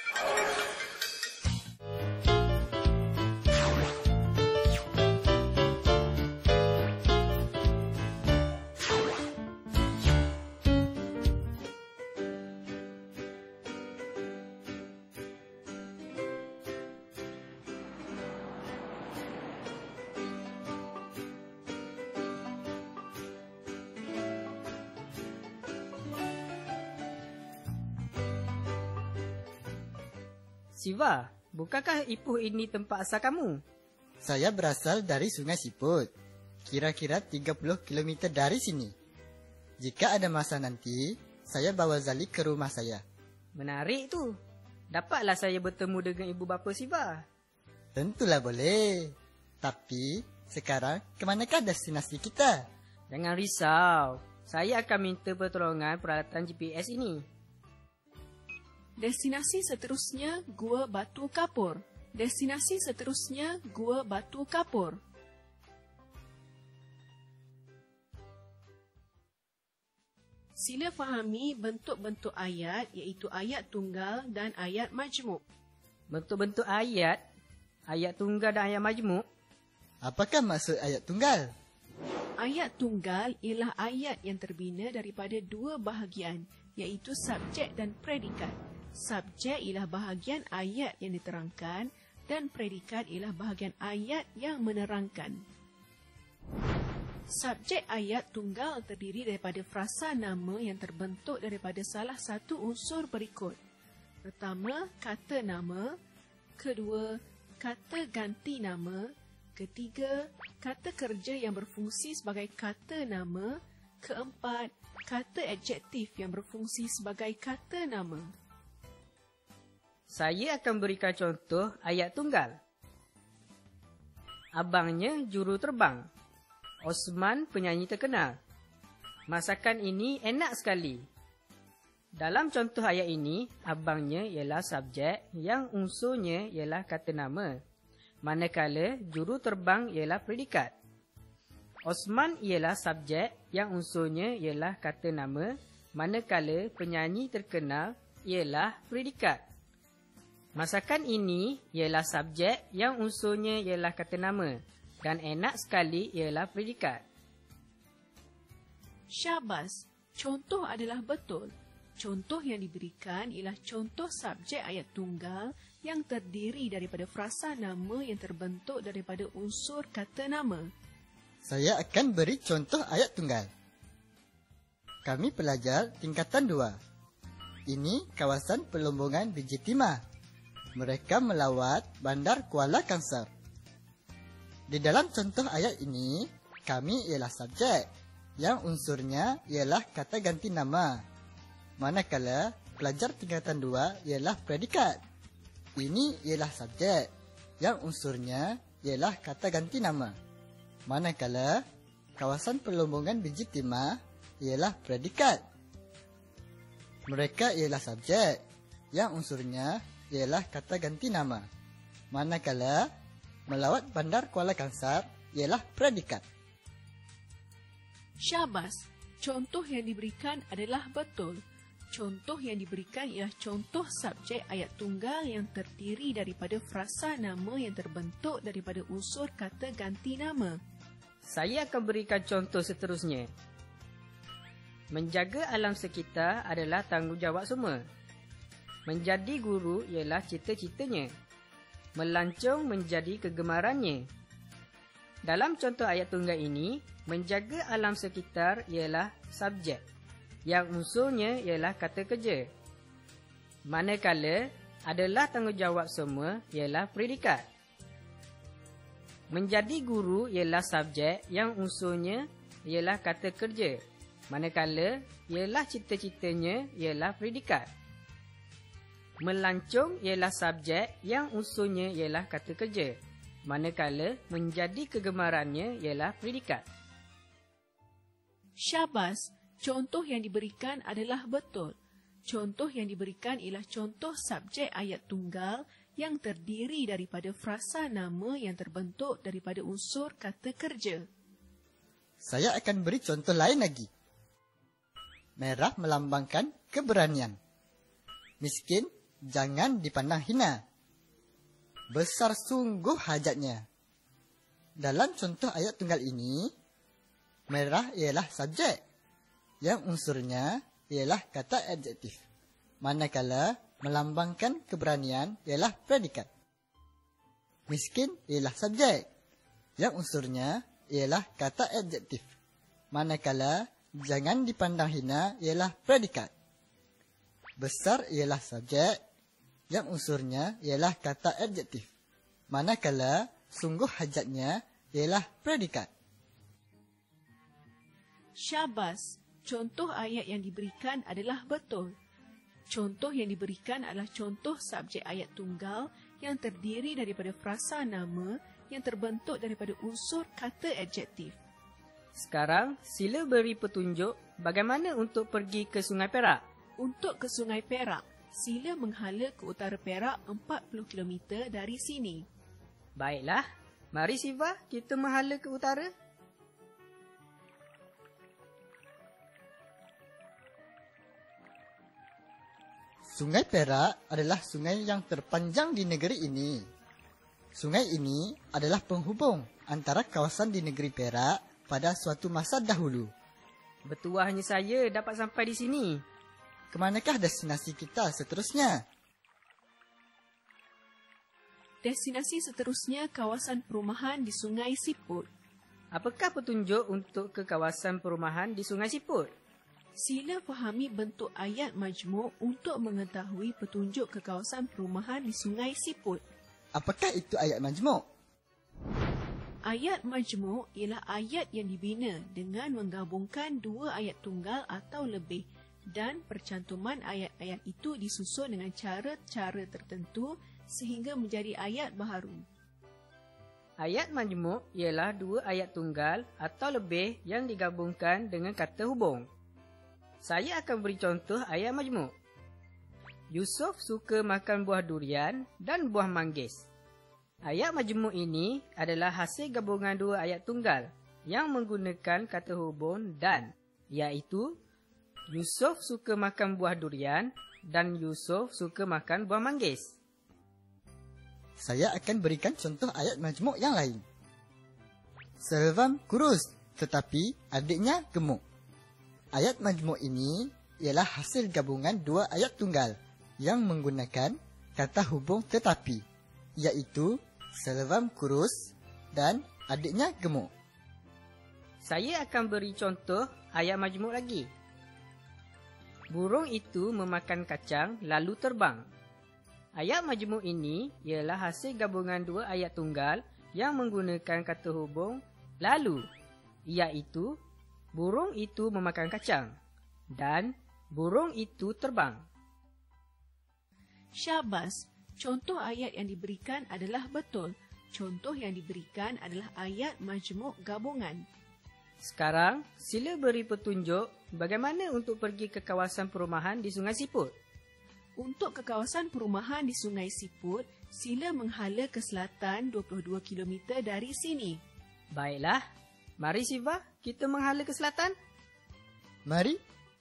Siva, bukankah Ipoh ini tempat asal kamu? Saya berasal dari Sungai Siput, kira-kira 30 km dari sini. Jika ada masa nanti, saya bawa Zali ke rumah saya. Menarik tu. Dapatlah saya bertemu dengan ibu bapa Siva. Tentulah boleh. Tapi, sekarang ke manakah destinasi kita? Jangan risau. Saya akan minta pertolongan peralatan GPS ini. Destinasi seterusnya Gua Batu Kapur. Destinasi seterusnya Gua Batu Kapur. Sila fahami bentuk-bentuk ayat iaitu ayat tunggal dan ayat majmuk. Bentuk-bentuk ayat tunggal dan ayat majmuk. Apakah maksud ayat tunggal? Ayat tunggal ialah ayat yang terbina daripada dua bahagian iaitu subjek dan predikat. Subjek ialah bahagian ayat yang diterangkan dan predikat ialah bahagian ayat yang menerangkan. Subjek ayat tunggal terdiri daripada frasa nama yang terbentuk daripada salah satu unsur berikut. Pertama, kata nama. Kedua, kata ganti nama. Ketiga, kata kerja yang berfungsi sebagai kata nama. Keempat, kata adjektif yang berfungsi sebagai kata nama. Saya akan berikan contoh ayat tunggal. Abangnya juru terbang. Osman penyanyi terkenal. Masakan ini enak sekali. Dalam contoh ayat ini, abangnya ialah subjek yang unsurnya ialah kata nama. Manakala juru terbang ialah predikat. Osman ialah subjek yang unsurnya ialah kata nama. Manakala penyanyi terkenal ialah predikat. Masakan ini ialah subjek yang unsurnya ialah kata nama dan enak sekali ialah predikat. Syabas, contoh adalah betul. Contoh yang diberikan ialah contoh subjek ayat tunggal yang terdiri daripada frasa nama yang terbentuk daripada unsur kata nama. Saya akan beri contoh ayat tunggal. Kami pelajar tingkatan 2. Ini kawasan Pelombongan Biji Timah. Mereka melawat Bandar Kuala Kangsar. Di dalam contoh ayat ini, kami ialah subjek yang unsurnya ialah kata ganti nama. Manakala pelajar tingkatan 2 ialah predikat. Ini ialah subjek yang unsurnya ialah kata ganti nama. Manakala kawasan Pelombongan Biji Timah ialah predikat. Mereka ialah subjek yang unsurnya ialah kata ganti nama. Manakala melawat Bandar Kuala Kangsar ialah predikat. Syabas, contoh yang diberikan adalah betul. Contoh yang diberikan ialah contoh subjek ayat tunggal yang terdiri daripada frasa nama yang terbentuk daripada unsur kata ganti nama. Saya akan berikan contoh seterusnya. Menjaga alam sekitar adalah tanggungjawab semua. Menjadi guru ialah cita-citanya. Melancong menjadi kegemarannya. Dalam contoh ayat tunggal ini, menjaga alam sekitar ialah subjek yang unsurnya ialah kata kerja. Manakala adalah tanggungjawab semua ialah predikat. Menjadi guru ialah subjek yang unsurnya ialah kata kerja. Manakala ialah cita-citanya ialah predikat. Melancong ialah subjek yang unsurnya ialah kata kerja. Manakala menjadi kegemarannya ialah predikat. Syabas, contoh yang diberikan adalah betul. Contoh yang diberikan ialah contoh subjek ayat tunggal yang terdiri daripada frasa nama yang terbentuk daripada unsur kata kerja. Saya akan beri contoh lain lagi. Merah melambangkan keberanian. Miskin jangan dipandang hina. Besar sungguh hajatnya. Dalam contoh ayat tunggal ini, merah ialah subjek, yang unsurnya ialah kata adjektif. Manakala melambangkan keberanian ialah predikat. Miskin ialah subjek, yang unsurnya ialah kata adjektif. Manakala jangan dipandang hina ialah predikat. Besar ialah subjek, yang unsurnya ialah kata adjektif. Manakala sungguh hajatnya ialah predikat. Syabas, contoh ayat yang diberikan adalah betul. Contoh yang diberikan adalah contoh subjek ayat tunggal yang terdiri daripada frasa nama yang terbentuk daripada unsur kata adjektif. Sekarang, sila beri petunjuk bagaimana untuk pergi ke Sungai Perak. Untuk ke Sungai Perak, sila menghala ke utara Perak 40 km dari sini. Baiklah, mari Siva, kita menghala ke utara. Sungai Perak adalah sungai yang terpanjang di negeri ini. Sungai ini adalah penghubung antara kawasan di negeri Perak pada suatu masa dahulu. Bertuahnya saya dapat sampai di sini. Kemanakah destinasi kita seterusnya? Destinasi seterusnya kawasan perumahan di Sungai Siput. Apakah petunjuk untuk ke kawasan perumahan di Sungai Siput? Sila fahami bentuk ayat majmuk untuk mengetahui petunjuk ke kawasan perumahan di Sungai Siput. Apakah itu ayat majmuk? Ayat majmuk ialah ayat yang dibina dengan menggabungkan dua ayat tunggal atau lebih dan percantuman ayat-ayat itu disusun dengan cara-cara tertentu sehingga menjadi ayat baharu. Ayat majmuk ialah dua ayat tunggal atau lebih yang digabungkan dengan kata hubung. Saya akan beri contoh ayat majmuk. Yusuf suka makan buah durian dan buah manggis. Ayat majmuk ini adalah hasil gabungan dua ayat tunggal yang menggunakan kata hubung dan, iaitu Yusuf suka makan buah durian dan Yusuf suka makan buah manggis. Saya akan berikan contoh ayat majmuk yang lain. Selvam kurus, tetapi adiknya gemuk. Ayat majmuk ini ialah hasil gabungan dua ayat tunggal yang menggunakan kata hubung tetapi, iaitu Selvam kurus dan adiknya gemuk. Saya akan beri contoh ayat majmuk lagi. Burung itu memakan kacang lalu terbang. Ayat majmuk ini ialah hasil gabungan dua ayat tunggal yang menggunakan kata hubung lalu, iaitu burung itu memakan kacang dan burung itu terbang. Syabas, contoh ayat yang diberikan adalah betul. Contoh yang diberikan adalah ayat majmuk gabungan. Sekarang, sila beri petunjuk bagaimana untuk pergi ke kawasan perumahan di Sungai Siput. Untuk ke kawasan perumahan di Sungai Siput, sila menghala ke selatan 22 km dari sini. Baiklah, mari Siva, kita menghala ke selatan. Mari.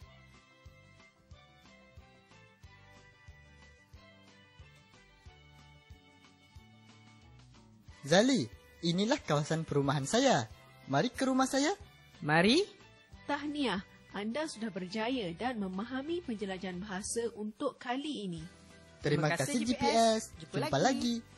Zali, inilah kawasan perumahan saya. Mari ke rumah saya. Mari. Tahniah, anda sudah berjaya dan memahami penjelajahan bahasa untuk kali ini. Terima kasih GPS. Jumpa lagi.